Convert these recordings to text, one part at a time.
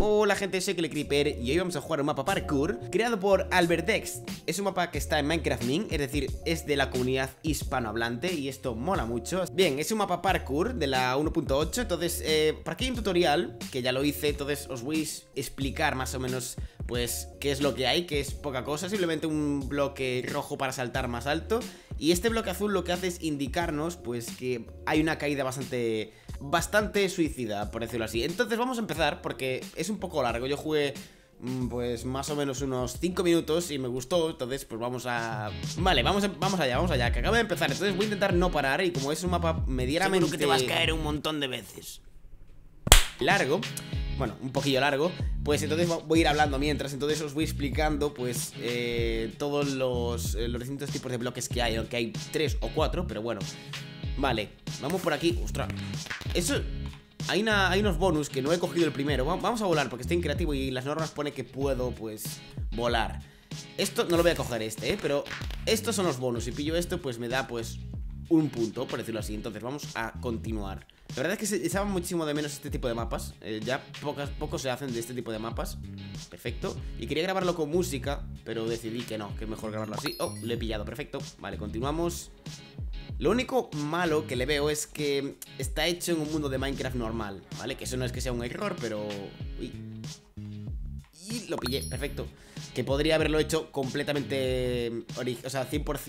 Hola gente, soy Creeper y hoy vamos a jugar un mapa parkour creado por Albertex. Es un mapa que está en Minecraft Mint, es decir, es de la comunidad hispanohablante y esto mola mucho. Bien, es un mapa parkour de la 1.8, entonces por aquí hay un tutorial que ya lo hice, entonces os voy a explicar más o menos pues qué es lo que hay, que es poca cosa, simplemente un bloque rojo para saltar más alto. Y este bloque azul lo que hace es indicarnos pues que hay una caída bastante suicida, por decirlo así. Entonces vamos a empezar porque es un poco largo. Yo jugué pues más o menos unos 5 minutos y me gustó. Entonces pues vamos a... Vale, vamos allá, que acaba de empezar. Entonces voy a intentar no parar y como es un mapa medianamente... Seguro que te vas a caer un montón de veces. Largo, bueno, un poquillo largo, pues entonces voy a ir hablando mientras, entonces os voy explicando pues todos los distintos tipos de bloques que hay, aunque hay 3 o 4, pero bueno. Vale, vamos por aquí, ostras. Eso, hay unos bonus que no he cogido el primero. Vamos a volar porque estoy en creativo y las normas pone que puedo pues volar. Esto no lo voy a coger pero estos son los bonus, si pillo esto pues me da pues un punto, por decirlo así. Entonces vamos a continuar. La verdad es que se echaba muchísimo de menos este tipo de mapas. Ya pocos se hacen de este tipo de mapas. Perfecto. Y quería grabarlo con música, pero decidí que no, que es mejor grabarlo así. Oh, lo he pillado, perfecto. Vale, continuamos. Lo único malo que le veo es que está hecho en un mundo de Minecraft normal, ¿vale? Que eso no es que sea un error, pero... Uy. Y lo pillé, perfecto. Que podría haberlo hecho completamente... O sea,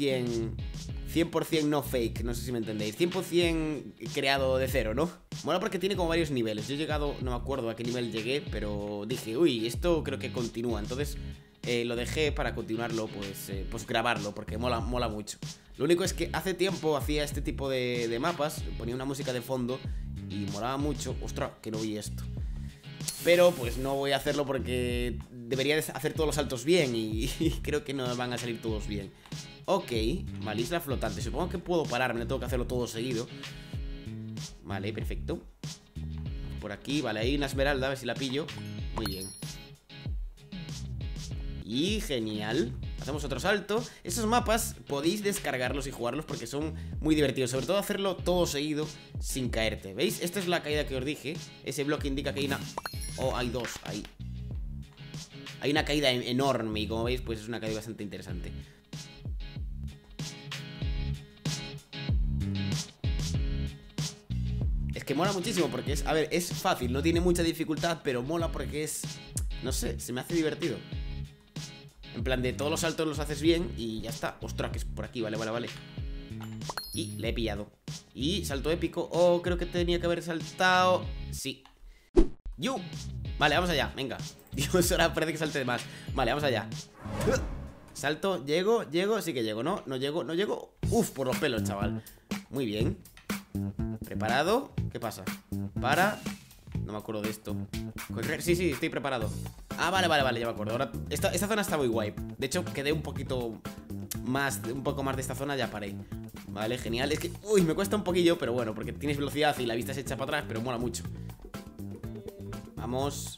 100% no fake, no sé si me entendéis. 100% creado de cero, ¿no? Bueno, porque tiene como varios niveles. Yo he llegado, no me acuerdo a qué nivel llegué, pero dije, uy, esto creo que continúa. Entonces lo dejé para continuarlo, pues grabarlo, porque mola mucho. Lo único es que hace tiempo hacía este tipo de mapas, ponía una música de fondo y molaba mucho. Ostras, que no vi esto. Pero pues no voy a hacerlo porque debería hacer todos los saltos bien y creo que no van a salir todos bien. Ok, vale, isla flotante. Supongo que puedo pararme, no tengo que hacerlo todo seguido. Vale, perfecto. Por aquí, vale, hay una esmeralda, a ver si la pillo. Muy bien. Y genial. Hacemos otro salto. Estos mapas podéis descargarlos y jugarlos porque son muy divertidos. Sobre todo hacerlo todo seguido sin caerte. ¿Veis? Esta es la caída que os dije. Ese bloque indica que hay una... Oh, hay dos, ahí. Hay una caída enorme y como veis, pues es una caída bastante interesante. Es que mola muchísimo porque es... A ver, es fácil, no tiene mucha dificultad, pero mola porque es... No sé, se me hace divertido. En plan de todos los saltos los haces bien y ya está. Ostras, que es por aquí, vale. Y le he pillado. Y salto épico. Oh, creo que tenía que haber saltado. Sí. ¡Yu! Vale, vamos allá, venga. Dios, ahora parece que salte de más. Vale, vamos allá. Salto, llego, sí que llego, ¿no? No llego. Uf, por los pelos, chaval. Muy bien. ¿Preparado? ¿Qué pasa? Para... No me acuerdo de esto. Correr, sí, estoy preparado. Ah, vale, ya me acuerdo. Ahora, esta zona está muy guay. De hecho, quedé un poco más de esta zona, ya paré. Vale, genial. Es que, uy, me cuesta un poquillo, pero bueno, porque tienes velocidad y la vista se echa para atrás, pero mola mucho. Vamos.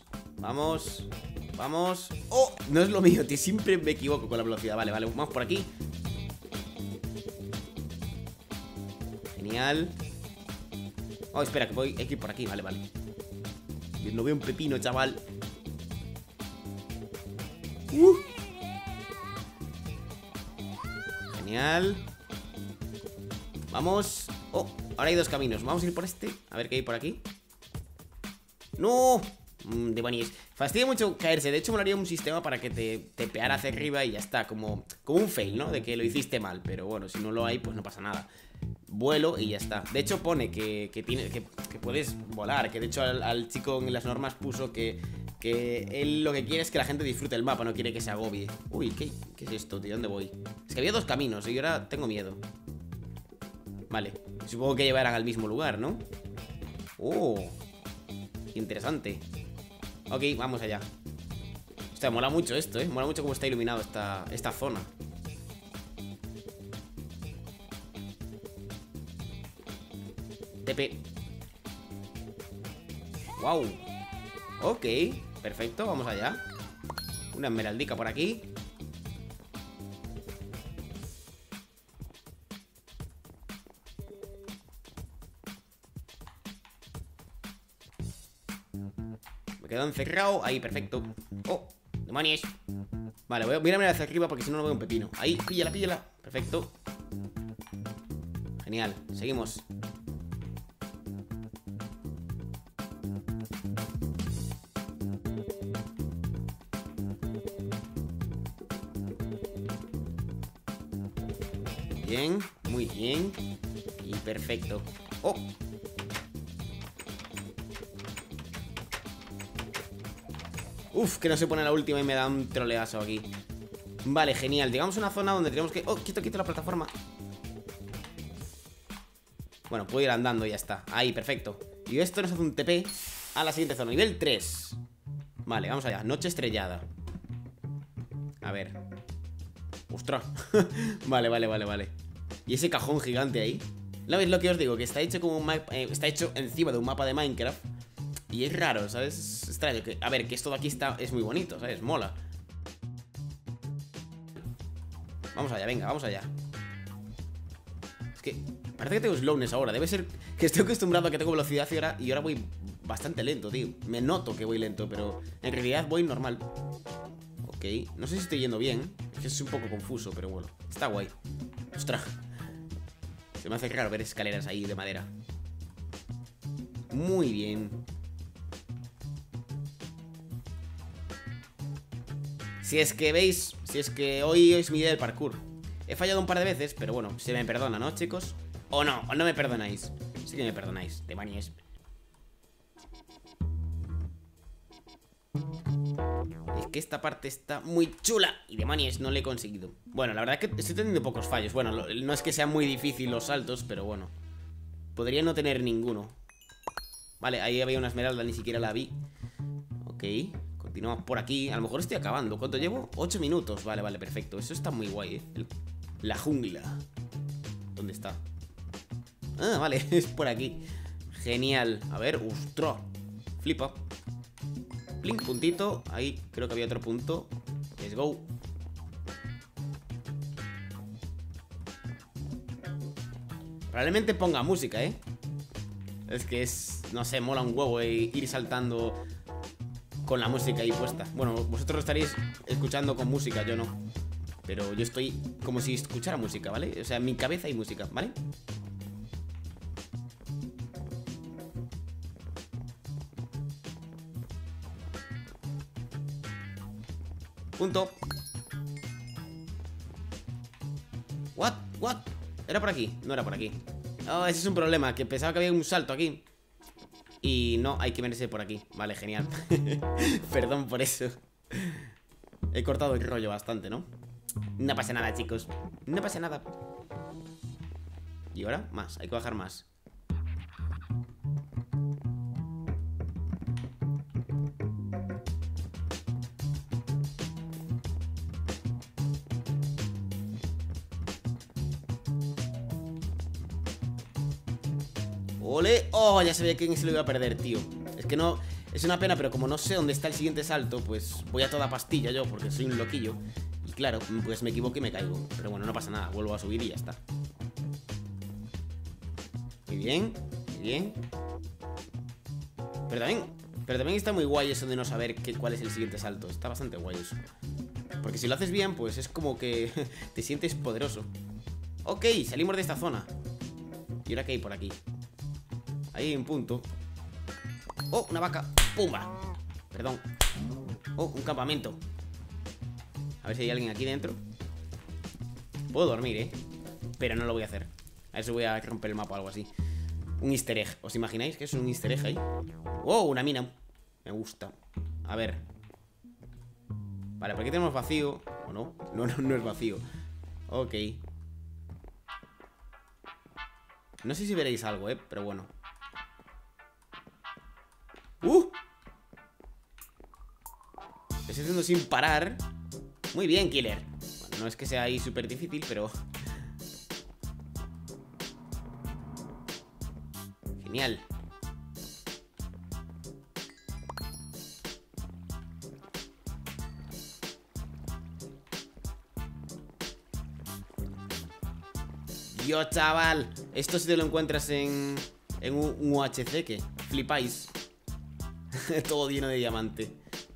Oh, no es lo mío, tío. Siempre me equivoco con la velocidad. Vale, vamos por aquí. Genial. Oh, espera, que hay que ir por aquí. Vale. No veo un pepino, chaval. Genial. Vamos. Oh, ahora hay dos caminos. Vamos a ir por este. A ver qué hay por aquí. ¡No! Demonios. Fastidia mucho caerse. De hecho, me haría un sistema para que te peara hacia arriba y ya está. Como un fail, ¿no? De que lo hiciste mal. Pero bueno, si no lo hay, pues no pasa nada. Vuelo y ya está. De hecho pone que puedes volar. Que de hecho al chico en las normas puso que él lo que quiere es que la gente disfrute el mapa. No quiere que se agobie. Uy, ¿qué es esto, tío? ¿Dónde voy? Es que había dos caminos y ahora tengo miedo. Vale, supongo que llevarán al mismo lugar, ¿no? Oh, qué interesante. Ok, vamos allá. Hostia, mola mucho esto, mola mucho cómo está iluminado esta zona. TP. Wow. Ok, perfecto, vamos allá. Una esmeraldica por aquí. Me quedó encerrado. Ahí, perfecto. Oh, demonios. Vale, voy a mirar hacia arriba porque si no, no veo un pepino. Ahí, píllala, píllala. Perfecto. Genial, seguimos. Bien, muy bien. Y perfecto. Oh. Uf, que no se pone la última y me da un troleazo aquí. Vale, genial. Llegamos a una zona donde tenemos que... Oh, quito la plataforma. Bueno, puedo ir andando y ya está. Ahí, perfecto. Y esto nos hace un TP a la siguiente zona. Nivel 3. Vale, vamos allá. Noche estrellada. A ver. ¡Ostras! Vale. ¿Y ese cajón gigante ahí? ¿No veis lo que os digo? Que está hecho como un mapa, está hecho encima de un mapa de Minecraft. Y es raro, ¿sabes? Es extraño. A ver, que esto de aquí es muy bonito, ¿sabes? Mola. Vamos allá, venga, vamos allá. Es que parece que tengo slowness ahora. Debe ser que estoy acostumbrado a que tengo velocidad y ahora voy bastante lento, tío. Me noto que voy lento, pero en realidad voy normal. Ok, no sé si estoy yendo bien. Es que es un poco confuso, pero bueno. Está guay. Ostras. Se me hace raro ver escaleras ahí de madera. Muy bien. Si es que veis, si es que hoy es mi día del parkour. He fallado un par de veces, pero bueno, se me perdona, ¿no, chicos? O no me perdonáis. Sí que me perdonáis, demonios. Es que esta parte está muy chula y demonios, no le he conseguido. Bueno, la verdad es que estoy teniendo pocos fallos. Bueno, no es que sea muy difícil los saltos, pero bueno. Podría no tener ninguno. Vale, ahí había una esmeralda, ni siquiera la vi. Ok, continuamos por aquí. A lo mejor estoy acabando. ¿Cuánto llevo? 8 minutos. Vale, perfecto. Eso está muy guay, La jungla. ¿Dónde está? Ah, vale, es por aquí. Genial. A ver, ¡ostras! Flipa. Plink, puntito. Ahí creo que había otro punto. Let's go. Probablemente ponga música, ¿eh? Es que no sé, mola un huevo ir saltando con la música ahí puesta. Bueno, vosotros lo estaréis escuchando con música, yo no. Pero yo estoy como si escuchara música, ¿vale? O sea, en mi cabeza hay música, ¿vale? Punto. What? ¿Era por aquí? No era por aquí. Oh, ese es un problema, que pensaba que había un salto aquí. Y no, hay que venirse por aquí. Vale, genial. Perdón por eso. He cortado el rollo bastante, ¿no? No pasa nada, chicos. No pasa nada. Y ahora, más, hay que bajar más. ¡Ole! ¡Oh! Ya sabía que se lo iba a perder, tío. Es que no... Es una pena, pero como no sé dónde está el siguiente salto, pues voy a toda pastilla yo, porque soy un loquillo. Y claro, pues me equivoco y me caigo. Pero bueno, no pasa nada, vuelvo a subir y ya está. Muy bien, muy bien. Pero también está muy guay eso de no saber cuál es el siguiente salto. Está bastante guay eso. Porque si lo haces bien, pues es como que te sientes poderoso. Ok, salimos de esta zona. ¿Y ahora qué hay por aquí? Ahí hay un punto. ¡Oh, una vaca! ¡Pumba! Perdón. ¡Oh, un campamento! A ver si hay alguien aquí dentro. Puedo dormir, ¿eh? Pero no lo voy a hacer. A ver si voy a romper el mapa o algo así. Un easter egg. ¿Os imagináis que es un easter egg ahí? ¡Oh, una mina! Me gusta. A ver. Vale, por aquí tenemos vacío. ¿O no? No es vacío. Ok. No sé si veréis algo, pero bueno. Lo estoy haciendo sin parar. Muy bien, Killer. Bueno, no es que sea ahí súper difícil, pero... Genial. Dios, chaval. Esto si te lo encuentras en un UHC, ¿qué? Flipáis. Todo lleno de diamante.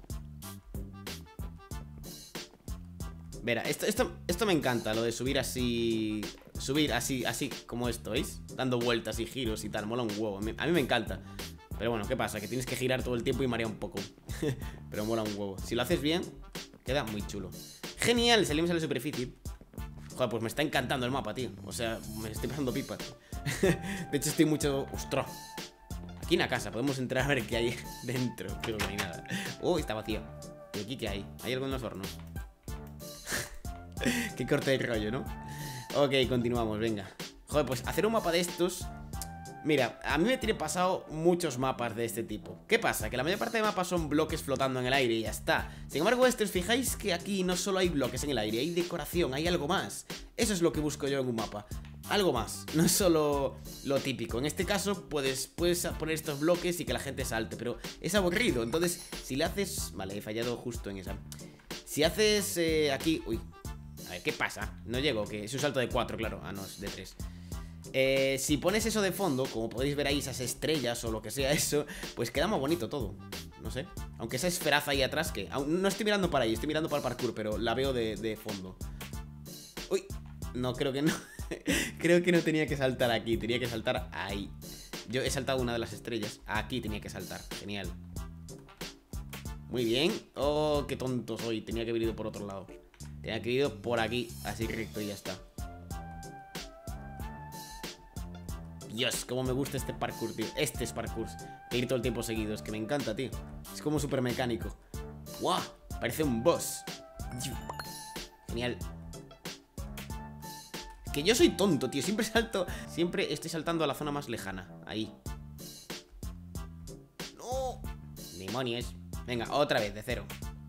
Verá, esto me encanta, lo de subir así. Subir así, como esto, ¿veis? Dando vueltas y giros y tal, mola un huevo. A mí me encanta. Pero bueno, ¿qué pasa? Que tienes que girar todo el tiempo y marea un poco. Pero mola un huevo. Si lo haces bien, queda muy chulo. Genial, salimos a la superficie. Joder, pues me está encantando el mapa, tío. O sea, me estoy pasando pipa. De hecho, estoy mucho... ¡Ostras! Aquí en la casa, podemos entrar a ver qué hay dentro. Creo que no hay nada. Está vacío. ¿Y aquí qué hay? ¿Hay algo en los hornos? Qué corte de rollo, ¿no? Ok, continuamos, venga. Joder, pues hacer un mapa de estos... Mira, a mí me tiene pasado muchos mapas de este tipo. ¿Qué pasa? Que la mayor parte de mapas son bloques flotando en el aire y ya está. Sin embargo, os fijáis que aquí no solo hay bloques en el aire, hay decoración, hay algo más. Eso es lo que busco yo en un mapa. Algo más, no es solo lo típico. En este caso puedes poner estos bloques y que la gente salte, pero es aburrido. Entonces, si le haces... Vale, he fallado justo en esa. Si haces aquí... Uy, a ver, ¿qué pasa? No llego, que es un salto de 4, claro. Ah, no, es de 3. Si pones eso de fondo, como podéis ver ahí, esas estrellas o lo que sea eso, pues queda muy bonito todo. No sé, aunque esa esferaza ahí atrás, que aún no estoy mirando para ahí, estoy mirando para el parkour, pero la veo de fondo. Uy, no, creo que no. Creo que no tenía que saltar aquí, tenía que saltar ahí. Yo he saltado una de las estrellas. Aquí tenía que saltar, genial. Muy bien. Oh, qué tonto soy, tenía que haber ido por otro lado. Tenía que haber ido por aquí, así recto y ya está. Dios, cómo me gusta este parkour, tío. Este es parkour. De ir todo el tiempo seguido, es que me encanta, tío. Es como súper mecánico. ¡Guau! Parece un boss. Genial. Es que yo soy tonto, tío. Siempre estoy saltando a la zona más lejana. Ahí. ¡No! Demonios. Venga, otra vez, de cero.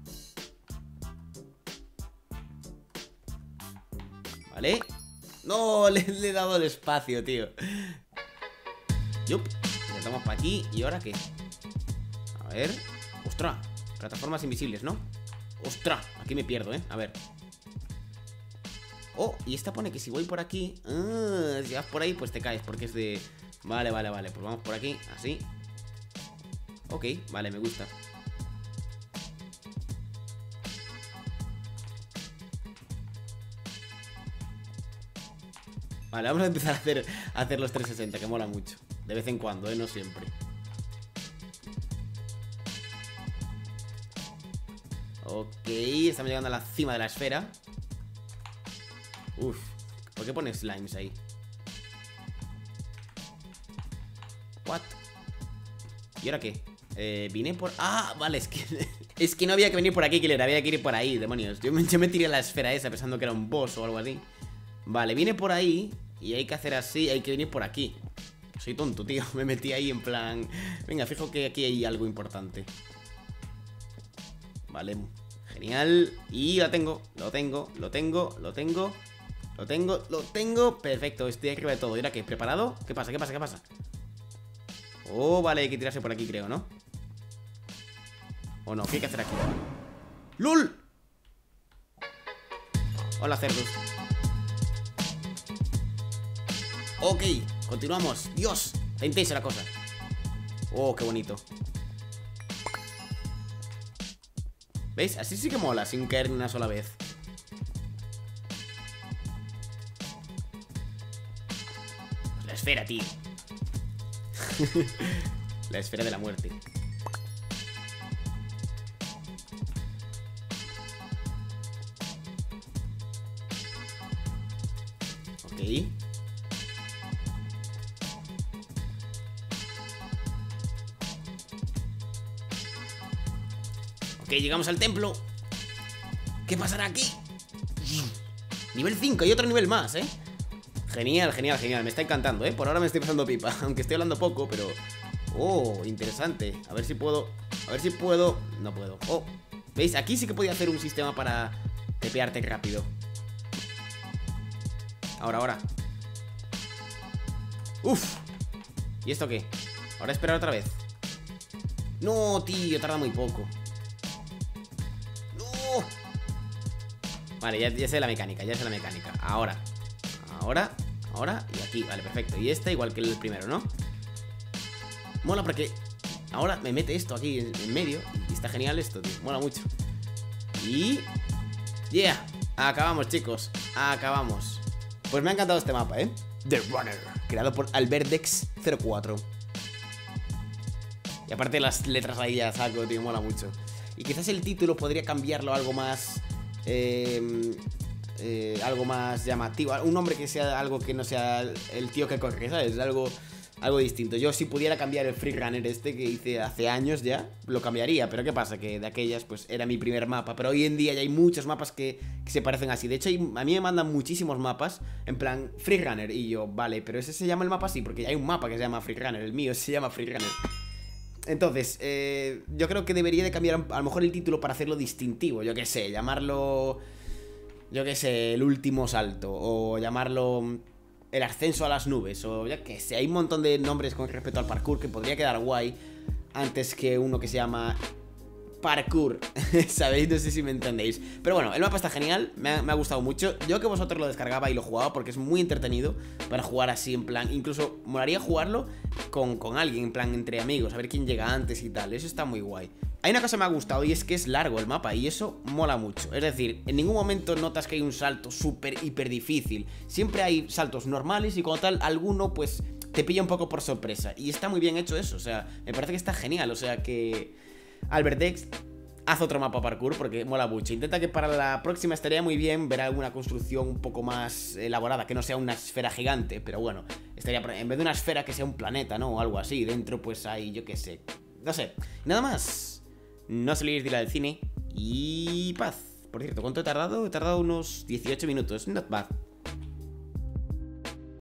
Vale. No, le he dado el espacio, tío. Yup, intentamos para aquí. ¿Y ahora qué? A ver. ¡Ostras! Plataformas invisibles, ¿no? ¡Ostras! Aquí me pierdo, ¿eh? A ver. Oh, y esta pone que si voy por aquí... si vas por ahí, pues te caes, porque es de... Vale. Pues vamos por aquí, así. Ok, vale, me gusta. Vale, vamos a empezar a hacer los 360, que mola mucho. De vez en cuando, no siempre. Ok, estamos llegando a la cima de la esfera. Uf, ¿por qué pones slimes ahí? What? ¿Y ahora qué? Vine por... Ah, vale, es que... Es que no había que venir por aquí, Killer, había que ir por ahí, demonios. Yo me tiré a la esfera esa pensando que era un boss o algo así. Vale, vine por ahí y hay que hacer así, hay que venir por aquí. Soy tonto, tío, me metí ahí en plan... Venga, fijo que aquí hay algo importante. Vale, genial. Y lo tengo. Perfecto, estoy arriba de todo. ¿Y ahora qué? ¿Preparado? ¿Qué pasa? Oh, vale, hay que tirarse por aquí, creo, ¿no? ¿O no? ¿Qué hay que hacer aquí? ¡Lul! Hola, cerdos. Ok, continuamos. Dios, está intensa la cosa. Oh, qué bonito. ¿Veis? Así sí que mola, sin caer ni una sola vez. Pues la esfera, tío. La esfera de la muerte. Ok. Ok, llegamos al templo. ¿Qué pasará aquí? Nivel 5, hay otro nivel más, ¿eh? Genial, me está encantando, ¿eh? Por ahora me estoy pasando pipa, aunque estoy hablando poco, pero... Oh, interesante. A ver si puedo... No puedo. Oh, ¿veis? Aquí sí que podía hacer un sistema para tepearte rápido. Ahora. Uf. ¿Y esto qué? Ahora esperar otra vez. No, tío, tarda muy poco. Vale, ya sé la mecánica, Ahora y aquí, vale, perfecto. Y esta igual que el primero, ¿no? Mola porque ahora me mete esto aquí en medio. Y está genial esto, tío, mola mucho. Y... yeah, acabamos, chicos, acabamos. Pues me ha encantado este mapa, The Runner, creado por Alberdex04. Y aparte las letras ahí ya saco, tío, mola mucho. Y quizás el título podría cambiarlo a algo más... algo más llamativo. Un nombre que sea algo que no sea el tío que corre, ¿sabes? Algo distinto. Yo si pudiera cambiar el Free Runner este que hice hace años ya, lo cambiaría. Pero ¿qué pasa? Que de aquellas pues era mi primer mapa. Pero hoy en día ya hay muchos mapas que se parecen así. De hecho a mí me mandan muchísimos mapas en plan Free Runner. Y yo, vale, pero ese se llama el mapa así porque hay un mapa que se llama Free Runner. El mío se llama Free Runner. Entonces, yo creo que debería de cambiar a lo mejor el título para hacerlo distintivo. Yo qué sé, llamarlo... yo qué sé, el último salto. O llamarlo el ascenso a las nubes. O ya que sé, hay un montón de nombres con respecto al parkour que podría quedar guay antes que uno que se llama parkour. ¿Sabéis? No sé si me entendéis. Pero bueno, el mapa está genial, me ha gustado mucho. Yo que vosotros lo descargaba y lo jugaba porque es muy entretenido para jugar así en plan. Incluso molaría jugarlo con alguien, en plan entre amigos, a ver quién llega antes y tal. Eso está muy guay. Hay una cosa que me ha gustado y es que es largo el mapa y eso mola mucho. Es decir, en ningún momento notas que hay un salto súper, hiper difícil. Siempre hay saltos normales y como tal, alguno pues te pilla un poco por sorpresa. Y está muy bien hecho eso, o sea, me parece que está genial. O sea que Alberdex, haz otro mapa parkour porque mola mucho. Intenta que para la próxima estaría muy bien ver alguna construcción un poco más elaborada, que no sea una esfera gigante, pero bueno, estaría en vez de una esfera que sea un planeta, ¿no? O algo así. Dentro pues hay, yo qué sé, no sé. Nada más. No se olvidéis de ir al cine y paz. Por cierto, ¿cuánto he tardado? He tardado unos 18 minutos. Not bad.